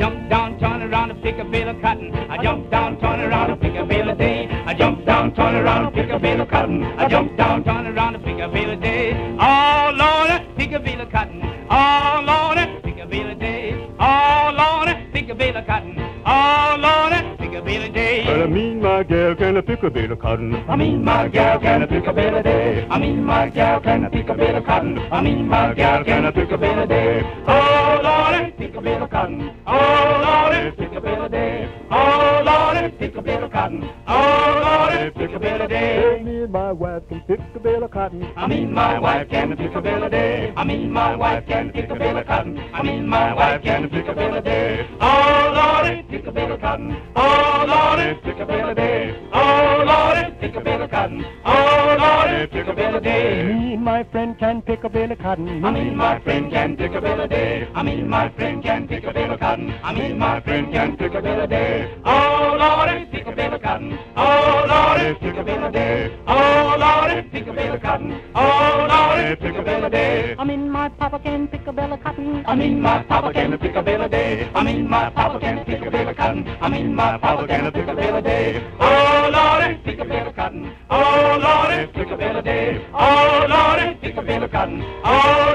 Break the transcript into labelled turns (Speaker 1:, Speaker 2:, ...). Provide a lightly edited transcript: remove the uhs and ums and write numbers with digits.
Speaker 1: jump down, turn around and pick a bale of cotton. I jump down, turn around and pick a bale a day. I jump down, turn around and pick a bale of cotton. I jump down, turn around and pick a bale a day. Oh Lord, pick a bale of cotton. Oh Lord, pick a bale a day. Oh Lord, pick a bale of cotton. Oh Lord, pick a bale a day.
Speaker 2: Well, I mean my gal, can I pick a bale of cotton?
Speaker 1: I mean my gal, can I pick a bale a day? I mean my gal, can I pick a bale of cotton? I mean my gal, can I pick a bale a day? Oh Lord, pick a bale of cotton. Oh Lord, pick a bale a day. Oh Lord, pick a bale of cotton. Oh Lord, pick a bale a day.
Speaker 2: Me and my wife can pick a bale of cotton.
Speaker 1: I mean my wife can pick a bale a day. I mean my wife can pick a bale of cotton. I mean my wife can pick a bale a day. Oh Lord, pick a bale of cotton. Oh Lord, pick a bale a day. Oh Lord, pick a bale of cotton. Oh Lord, pick a bale a day.
Speaker 2: Me and my friend can pick a bale of cotton.
Speaker 1: I mean my friend can pick a bale a day. I mean my friend can pick a bale of cotton. I mean my friend can pick a bale a day. Oh Lord, pick a bale of cotton. Oh Lord, pick a bale a day. Oh Lord, pick a bale of cotton. Oh Lord, pick a bale a day.
Speaker 3: I mean my papa can pick a bale of cotton.
Speaker 1: I mean my papa can pick a bale a day. I mean my papa can pick a bale of cotton. I mean my papa can pick a bale a day. Oh Lord, pick a bale of cotton. Oh Lord, pick a bale a day. Oh Lord, pick a bale of cotton. Oh